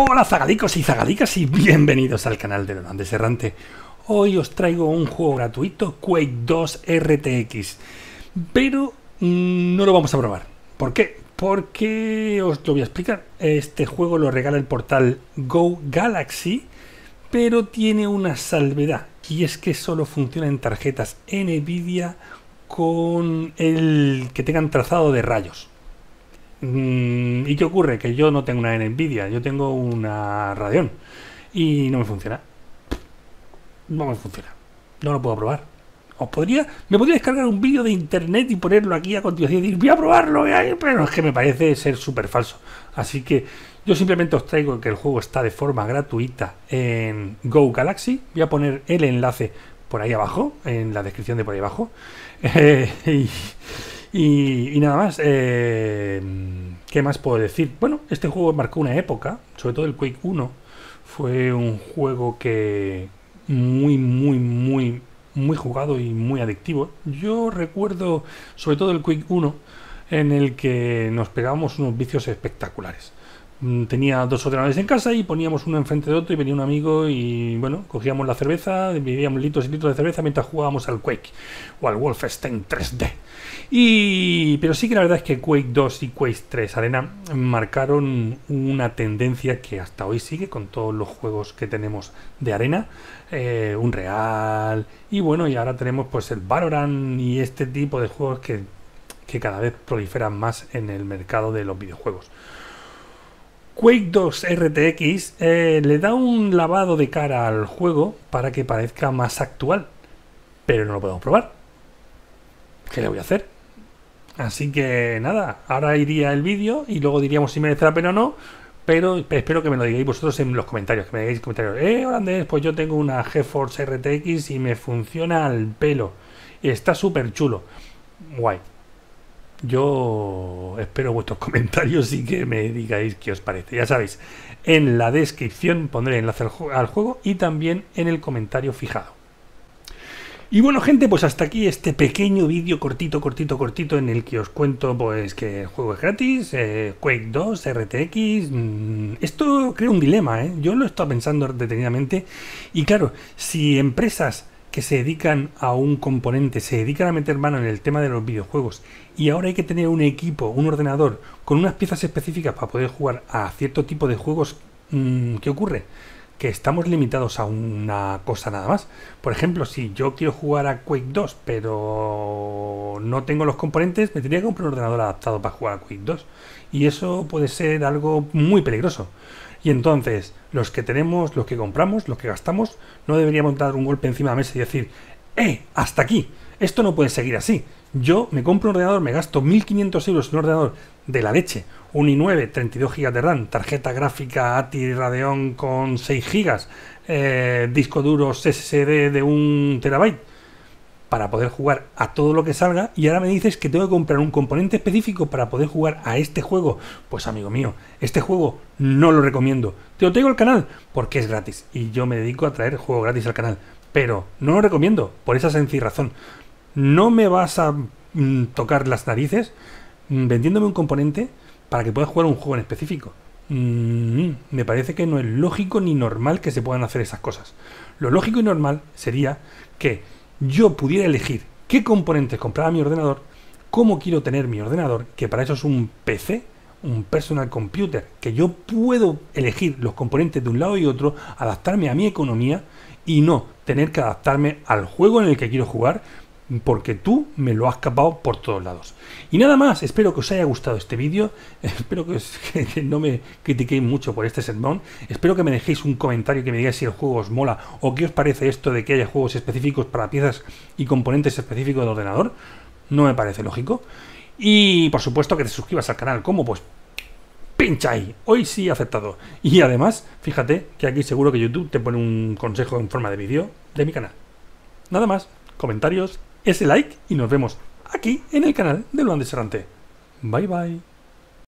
Hola zagalicos y zagalicas y bienvenidos al canal de Andes Errante. Hoy os traigo un juego gratuito, Quake 2 RTX, pero no lo vamos a probar. ¿Por qué? Porque os lo voy a explicar. Este juego lo regala el portal Go Galaxy, pero tiene una salvedad, y es que solo funciona en tarjetas Nvidia con el que tengan trazado de rayos. ¿Y qué ocurre? Que yo no tengo una Nvidia, yo tengo una Radeon y no me funciona. No me funciona. No lo puedo probar. Me podría descargar un vídeo de internet y ponerlo aquí a continuación y decir, voy a probarlo, pero es que me parece ser súper falso. Así que yo simplemente os traigo que el juego está de forma gratuita en Go Galaxy. Voy a poner el enlace por ahí abajo, en la descripción de por ahí abajo. Y nada más. ¿Qué más puedo decir? Bueno, este juego marcó una época, sobre todo el Quake 1. Fue un juego que muy jugado y muy adictivo. Yo recuerdo sobre todo el Quake 1 en el que nos pegábamos unos vicios espectaculares. Tenía dos ordenadores en casa y poníamos uno enfrente de otro y venía un amigo y bueno, cogíamos la cerveza, bebíamos litros y litros de cerveza mientras jugábamos al Quake o al Wolfenstein 3D. Pero sí que la verdad es que Quake 2 y Quake 3 Arena marcaron una tendencia que hasta hoy sigue con todos los juegos que tenemos de arena, Unreal y bueno, y ahora tenemos pues el Valorant y este tipo de juegos que cada vez proliferan más en el mercado de los videojuegos. Quake 2 RTX le da un lavado de cara al juego para que parezca más actual, pero no lo podemos probar. ¿Qué le voy a hacer? Así que nada, ahora iría el vídeo y luego diríamos si merece la pena o no, pero espero que me lo digáis vosotros en los comentarios, que me digáis comentarios. Holandés, pues yo tengo una GeForce RTX y me funciona al pelo y está súper chulo. Guay. Yo espero vuestros comentarios y que me digáis qué os parece. Ya sabéis, en la descripción pondré el enlace al juego y también en el comentario fijado. Y bueno, gente, pues hasta aquí este pequeño vídeo cortito en el que os cuento pues que el juego es gratis, Quake 2 RTX. Esto crea un dilema, yo lo he estado pensando detenidamente y claro, si empresas que se dedican a un componente, se dedican a meter mano en el tema de los videojuegos y ahora hay que tener un equipo, un ordenador con unas piezas específicas para poder jugar a cierto tipo de juegos, ¿qué ocurre? Que estamos limitados a una cosa nada más. Por ejemplo, si yo quiero jugar a Quake 2 pero no tengo los componentes, me tendría que comprar un ordenador adaptado para jugar a Quake 2 y eso puede ser algo muy peligroso. Y entonces, los que tenemos, los que compramos, los que gastamos, no deberíamos dar un golpe encima de la mesa y decir, hasta aquí, esto no puede seguir así. Yo me compro un ordenador, me gasto 1.500 euros en un ordenador de la leche, un i9, 32 GB de RAM, tarjeta gráfica ATI Radeon con 6 GB, disco duro SSD de 1 TB, para poder jugar a todo lo que salga, y ahora me dices que tengo que comprar un componente específico para poder jugar a este juego. Pues amigo mío, este juego no lo recomiendo. Te lo traigo al canal porque es gratis y yo me dedico a traer juegos gratis al canal, pero no lo recomiendo por esa sencilla razón. No me vas a tocar las narices vendiéndome un componente para que puedas jugar un juego en específico. Me parece que no es lógico ni normal que se puedan hacer esas cosas. Lo lógico y normal sería que yo pudiera elegir qué componentes comprar a mi ordenador, cómo quiero tener mi ordenador, que para eso es un PC, un personal computer, que yo puedo elegir los componentes de un lado y otro, adaptarme a mi economía y no tener que adaptarme al juego en el que quiero jugar, porque tú me lo has capado por todos lados. Y nada más, espero que os haya gustado este vídeo, espero que no me critiquéis mucho por este sermón, espero que me dejéis un comentario que me digáis si el juego os mola o qué os parece esto de que haya juegos específicos para piezas y componentes específicos del ordenador. No me parece lógico. Y por supuesto que te suscribas al canal. ¿Cómo? Pues pincha ahí, hoy sí aceptado. Y además, fíjate que aquí seguro que YouTube te pone un consejo en forma de vídeo de mi canal. Nada más, comentarios, ese like y nos vemos aquí en el canal de Andes Errante. Bye bye.